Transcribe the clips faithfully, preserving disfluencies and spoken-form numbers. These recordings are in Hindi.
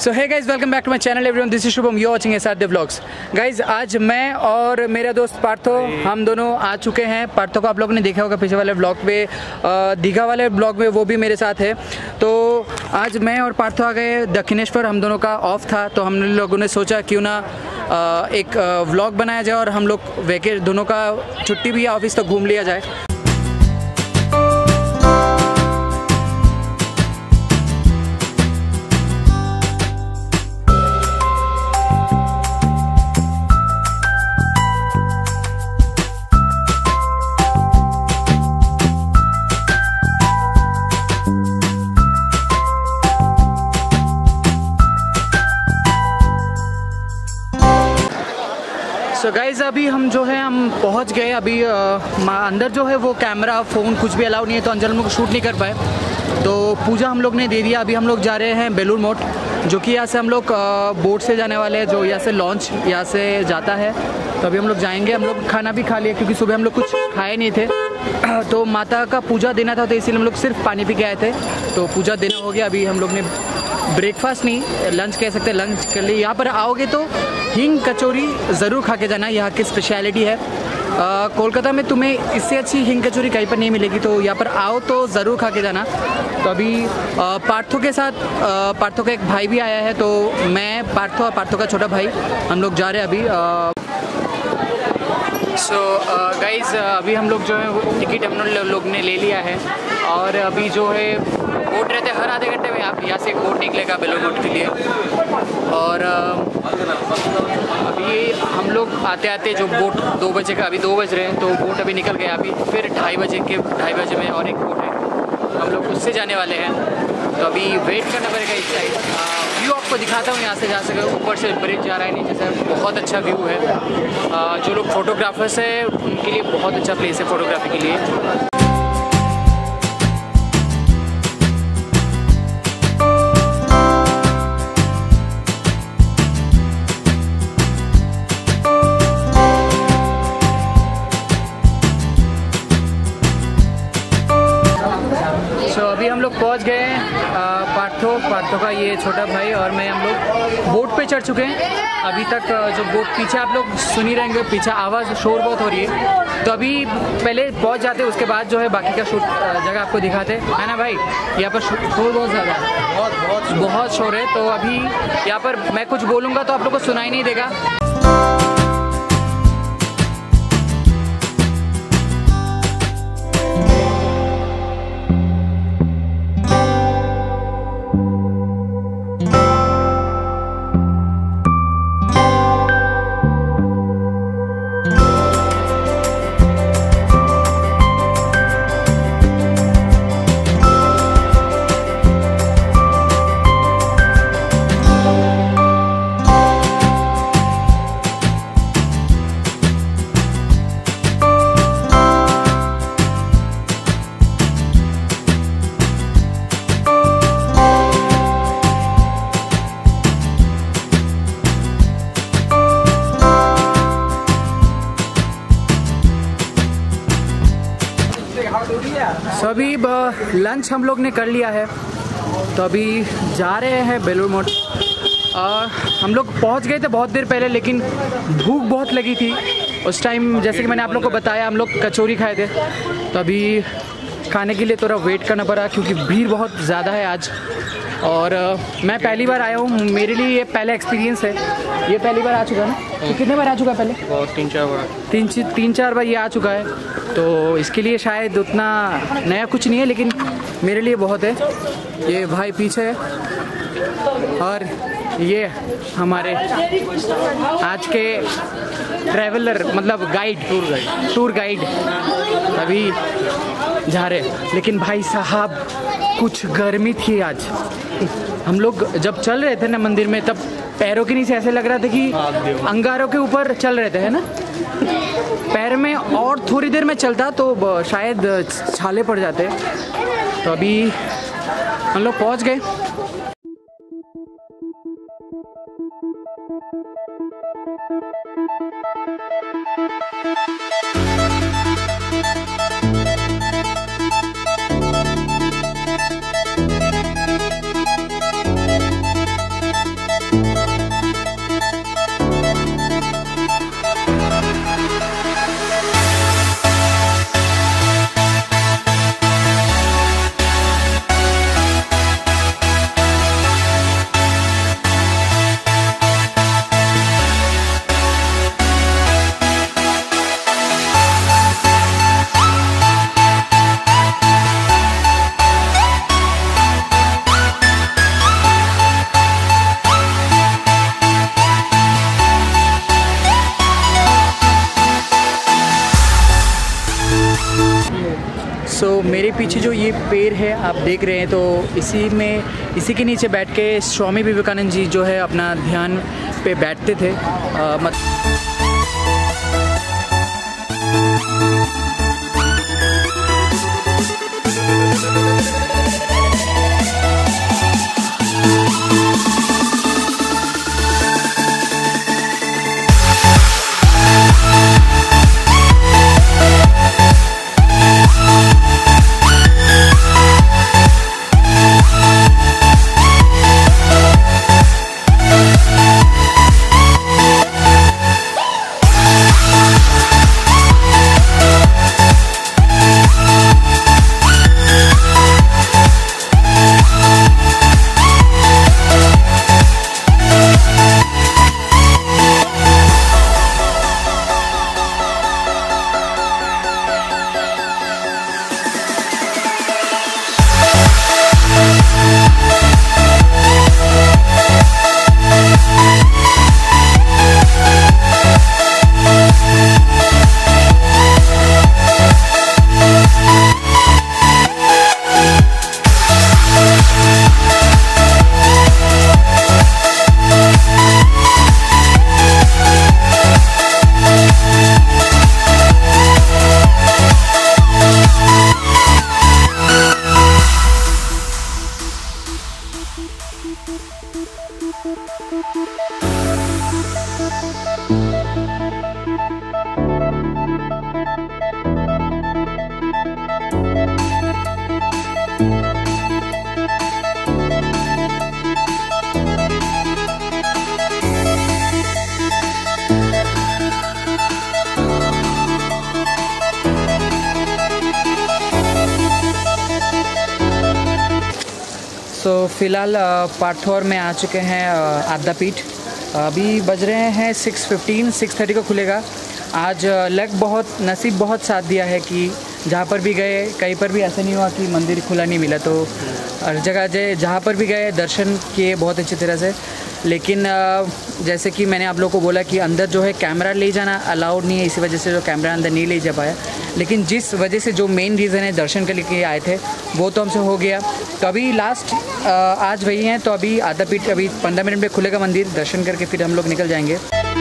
So hey guys, welcome back to my channel everyone, this is Shubham, you watching S R the vlogs. Guys आज मैं और मेरा दोस्त पार्थो हम दोनों आ चुके हैं। पार्थो को आप लोगों ने देखा होगा पीछे वाले ब्लॉग में, दीघा वाले ब्लॉग में, वो भी मेरे साथ है। तो आज मैं और पार्थो आ गए दक्षिणेश्वर, हम दोनों का ऑफ था तो हम लोगों ने सोचा क्यों ना एक व्लॉग बनाया जाए और हम लोग वेके दोनों का छुट्टी भी है ऑफिस तो घूम लिया जाए। सो so गाइज़ अभी हम जो है हम पहुंच गए। अभी आ, अंदर जो है वो कैमरा फ़ोन कुछ भी अलाउ नहीं है तो अंदर हम लोग शूट नहीं कर पाए। तो पूजा हम लोग ने दे दिया। अभी हम लोग जा रहे हैं बेलूर मठ, जो कि यहाँ से हम लोग बोट से जाने वाले हैं, जो यहाँ से लॉन्च यहाँ से जाता है। तो अभी हम लोग जाएंगे। हम लोग खाना भी खा लिया क्योंकि सुबह हम लोग कुछ खाए नहीं थे। तो माता का पूजा देना था तो इसीलिए हम लोग सिर्फ पानी पी के आए थे। तो पूजा देना हो गया। अभी हम लोग ने ब्रेकफास्ट नहीं, लंच कह सकते हैं, लंच कर लिए। यहाँ पर आओगे तो हिंग कचौरी ज़रूर खा के जाना, यहाँ की स्पेशलिटी है। आ, कोलकाता में तुम्हें इससे अच्छी हिंग कचौरी कहीं पर नहीं मिलेगी, तो यहाँ पर आओ तो ज़रूर खा के जाना। तो अभी आ, पार्थो के साथ आ, पार्थो का एक भाई भी आया है, तो मैं पार्थो और पार्थो का छोटा भाई हम लोग जा रहे हैं अभी। आ, सो गाइज़ अभी हम लोग जो है वो टिकट हम लोग ने ले लिया है और अभी जो है बोट रहते हैं हर आधे घंटे में आप यहाँ से एक बोट निकलेगा बेलूर मठ के लिए। और अभी हम लोग आते आते जो बोट दो बजे का, अभी दो बज रहे हैं तो बोट अभी निकल गया। अभी फिर ढाई बजे के ढाई बजे में और एक बोट है, हम लोग उससे जाने वाले हैं। तो अभी वेट करना पड़ेगा इस साइड। व्यू आपको दिखाता हूँ यहाँ से, जा सके ऊपर से ब्रिज जा रहा है नीचे से, बहुत अच्छा व्यू है। आ, जो लोग फोटोग्राफर्स हैं उनके लिए बहुत अच्छा प्लेस है फोटोग्राफी के लिए। तो so, अभी हम लोग पहुंच गए हैं। पार्थो पार्थो का ये छोटा भाई और मैं हम लोग बोट पे चढ़ चुके हैं। अभी तक जो बोट पीछे आप लोग सुन ही रहेंगे, पीछे आवाज़ शोर बहुत हो रही है। तो अभी पहले पहुंच जाते, उसके बाद जो है बाकी का शूट जगह आपको दिखाते है ना भाई। यहाँ पर शोर बहुत ज़्यादा है, बहुत बहुत बहुत शोर है। तो अभी यहाँ पर मैं कुछ बोलूँगा तो आप लोग को सुनाई नहीं देगा। तो अभी लंच हम लोग ने कर लिया है, तो अभी जा रहे हैं बेलूर मठ। हम लोग पहुंच गए थे बहुत देर पहले, लेकिन भूख बहुत लगी थी उस टाइम। जैसे कि मैंने आप लोग को बताया, हम लोग कचौरी खाए थे। तो अभी खाने के लिए थोड़ा वेट करना पड़ा क्योंकि भीड़ बहुत ज़्यादा है आज। और uh, मैं पहली बार आया हूँ, मेरे लिए ये पहला एक्सपीरियंस है। ये पहली बार आ चुका ना, तो कितने बार आ चुका है पहले? बहुत तीन चार बार तीन तीन चार बार ये आ चुका है। तो इसके लिए शायद उतना नया कुछ नहीं है, लेकिन मेरे लिए बहुत है। ये भाई पीछे है और ये हमारे आज के ट्रैवलर, मतलब guide, tour guide tour guide अभी जा रहे। लेकिन भाई साहब कुछ गर्मी थी आज। हम लोग जब चल रहे थे ना मंदिर में, तब पैरों के नीचे ऐसे लग रहा था कि अंगारों के ऊपर चल रहे थे, है ना। पैर में और थोड़ी देर में चलता तो शायद छाले पड़ जाते। तो अभी हम लोग पहुंच गए। पीछे जो ये पेड़ है आप देख रहे हैं, तो इसी में इसी के नीचे बैठ के स्वामी विवेकानंद जी जो है अपना ध्यान पे बैठते थे। आ, मत तो फ़िलहाल पार्थौर में आ चुके हैं आद्यापीठ। अभी बज रहे हैं सिक्स फिफ्टीन, सिक्स थर्टी को खुलेगा। आज लक बहुत नसीब बहुत साथ दिया है कि जहाँ पर भी गए कहीं पर भी ऐसा नहीं हुआ कि मंदिर खुला नहीं मिला, तो हर जगह जहाँ पर भी गए दर्शन किए बहुत अच्छी तरह से। लेकिन जैसे कि मैंने आप लोगों को बोला कि अंदर जो है कैमरा ले जाना अलाउड नहीं है, इसी वजह से जो कैमरा अंदर नहीं ले जा पाया। लेकिन जिस वजह से जो मेन रीज़न है दर्शन के लिए आए थे वो तो हमसे हो गया। तो अभी लास्ट आज वही हैं, तो अभी आद्यापीठ अभी पंद्रह मिनट में खुलेगा मंदिर, दर्शन करके फिर हम लोग निकल जाएंगे।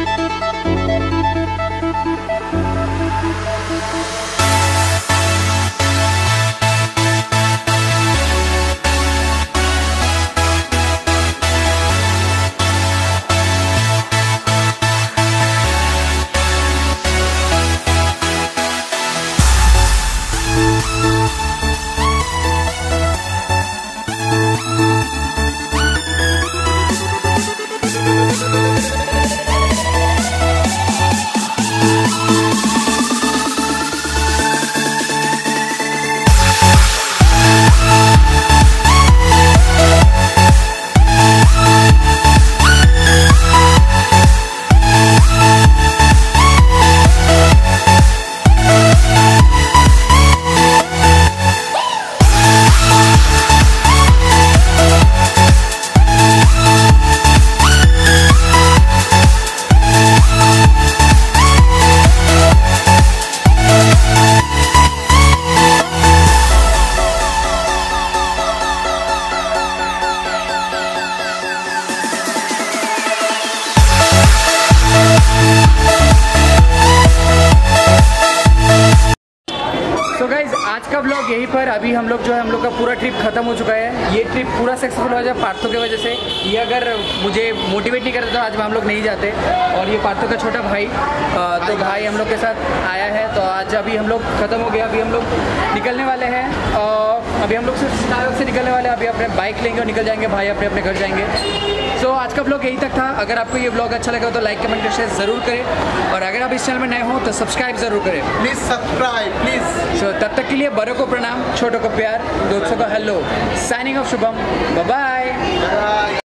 आज का ब्लॉग यहीं पर। अभी हम लोग जो है हम लोग का पूरा ट्रिप खत्म हो चुका है। ये ट्रिप पूरा सक्सेसफुल हो जाए पार्थो की वजह से। ये अगर मुझे मोटिवेट नहीं करता तो आज हम लोग नहीं जाते। और ये पार्थो का छोटा भाई, तो भाई हम लोग के साथ आया है। तो आज अभी हम लोग खत्म हो गया। अभी हम लोग निकलने वाले हैं और अभी हम लोग सिर्फ स्टार से निकलने वाले हैं। अभी अपने बाइक लेंगे और निकल जाएंगे, भाई अपने अपने घर जाएंगे। सो so, आज का ब्लॉग यहीं तक था। अगर आपको ये ब्लॉग अच्छा लगा तो लाइक कमेंट शेयर ज़रूर करें। और अगर आप इस चैनल में नए हो तो सब्सक्राइब ज़रूर करें। Please subscribe please. सो तब तक के लिए बड़ों को प्रणाम, छोटों को प्यार, दोस्तों को hello. Signing off Shubham, bye bye.